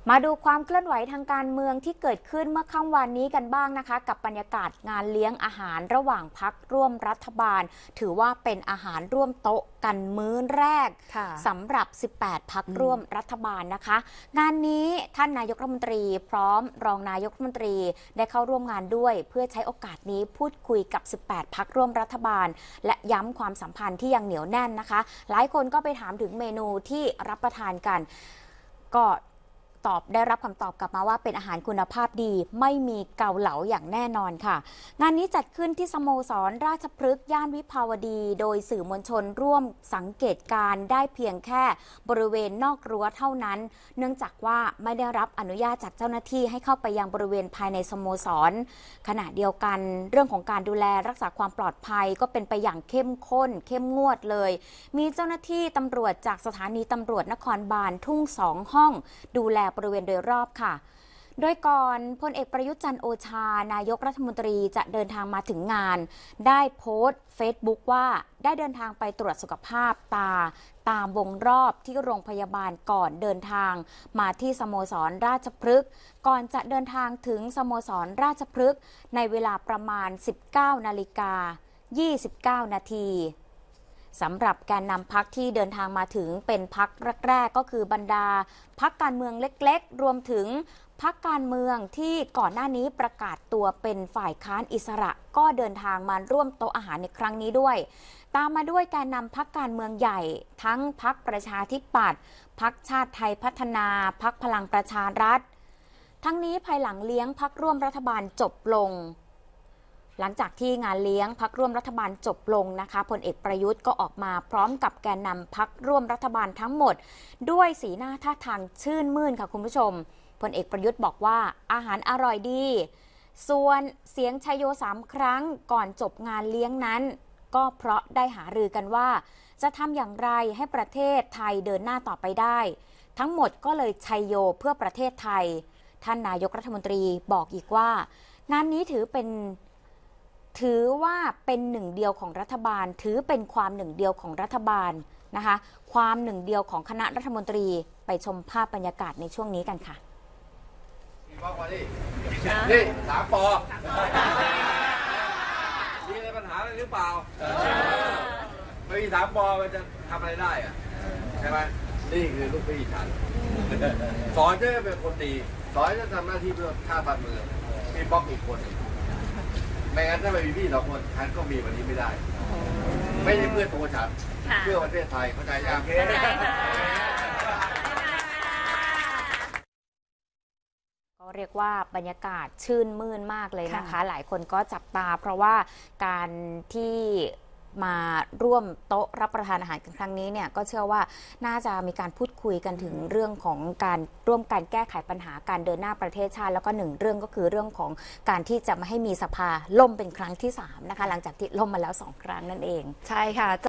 มาดูความเคลื่อนไหวทางการเมืองที่เกิดขึ้นเมื่อค่ำวันนี้กันบ้างนะคะกับบรรยากาศงานเลี้ยงอาหารระหว่างพรรคร่วมรัฐบาลถือว่าเป็นอาหารร่วมโต๊ะกันมื้อแรกสำหรับ18พรรคร่วมรัฐบาลนะคะงานนี้ท่านนายกรัฐมนตรีพร้อมรองนายกรัฐมนตรีได้เข้าร่วมงานด้วยเพื่อใช้โอกาสนี้พูดคุยกับ18พรรคร่วมรัฐบาลและย้ำความสัมพันธ์ที่ยังเหนียวแน่นนะคะหลายคนก็ไปถามถึงเมนูที่รับประทานกันก็ได้รับคำตอบกลับมาว่าเป็นอาหารคุณภาพดีไม่มีเกาเหลาอย่างแน่นอนค่ะงานนี้จัดขึ้นที่สโมสรราชพฤกษ์ย่านวิภาวดีโดยสื่อมวลชนร่วมสังเกตการได้เพียงแค่บริเวณนอกรั้วเท่านั้นเนื่องจากว่าไม่ได้รับอนุญาตจากเจ้าหน้าที่ให้เข้าไปยังบริเวณภายในสโมสรขณะเดียวกันเรื่องของการดูแลรักษาความปลอดภัยก็เป็นไปอย่างเข้มข้นเข้มงวดเลยมีเจ้าหน้าที่ตำรวจจากสถานีตำรวจนครบาลทุ่ง2ห้องดูแลบริเวณโดยรอบค่ะโดยก่อนพลเอกประยุทธ์จันทร์โอชานายกรัฐมนตรีจะเดินทางมาถึงงานได้โพสต์เฟซบุ๊กว่าได้เดินทางไปตรวจสุขภาพตามวงรอบที่โรงพยาบาลก่อนเดินทางมาที่สโมสรราชพฤกษ์ก่อนจะเดินทางถึงสโมสรราชพฤกษ์ในเวลาประมาณ 19:29 นาทีสำหรับแกนนำพรรคที่เดินทางมาถึงเป็นพรรคแรกๆก็คือบรรดาพรรคการเมืองเล็กๆรวมถึงพรรคการเมืองที่ก่อนหน้านี้ประกาศตัวเป็นฝ่ายค้านอิสระก็เดินทางมาร่วมโต๊ะอาหารในครั้งนี้ด้วยตามมาด้วยแกนนำพรรคการเมืองใหญ่ทั้งพรรคประชาธิปัตย์พรรคชาติไทยพัฒนาพรรคพลังประชารัฐทั้งนี้ภายหลังเลี้ยงพรรคร่วมรัฐบาลจบลงหลังจากที่งานเลี้ยงพรรคร่วมรัฐบาลจบลงนะคะพลเอกประยุทธ์ก็ออกมาพร้อมกับแกนนำพรรคร่วมรัฐบาลทั้งหมดด้วยสีหน้าท่าทางชื่นมื่นค่ะคุณผู้ชมพลเอกประยุทธ์บอกว่าอาหารอร่อยดีส่วนเสียงชัยโย3 ครั้งก่อนจบงานเลี้ยงนั้นก็เพราะได้หารือกันว่าจะทำอย่างไรให้ประเทศไทยเดินหน้าต่อไปได้ทั้งหมดก็เลยชัยโยเพื่อประเทศไทยท่านนายกรัฐมนตรีบอกอีกว่างานนี้ถือว่าเป็นหนึ่งเดียวของรัฐบาลถือเป็นความหนึ่งเดียวของรัฐบาลนะคะความหนึ่งเดียวของคณะรัฐมนตรีไปชมภาพบรรยากาศในช่วงนี้กันค่ะนี่3 ป.มีอะไรปัญหาอะไรหรือเปล่าไม่มี3 ป.มันจะทำอะไรได้อะใช่ไหมนี่คือลูกพี่ฉันสอนจะเป็นคนดีสอนจะทำหน้าที่เพื่อชาติบ้านเมืองมีบล็อกอีกคนไม่งั้นถ้าไม่มีพี่2 คนฉันก็มีวันนี้ไม่ได้ไม่ใช่เพื่อตัวฉันเพื่อประเทศไทยเข้าใจยังก็เรียกว่าบรรยากาศชื่นมื่นมากเลยนะคะหลายคนก็จับตาเพราะว่าการที่มาร่วมโต๊ะรับประทานอาหารกันครั้งนี้เนี่ยก็เชื่อว่าน่าจะมีการพูดคุยกันถึงเรื่องของการร่วมกันแก้ไขปัญหาการเดินหน้าประเทศชาติแล้วก็1 เรื่องก็คือเรื่องของการที่จะไม่ให้มีสภาล่มเป็นครั้งที่3นะคะหลังจากที่ล่มมาแล้ว2 ครั้งนั่นเองใช่ค่ะ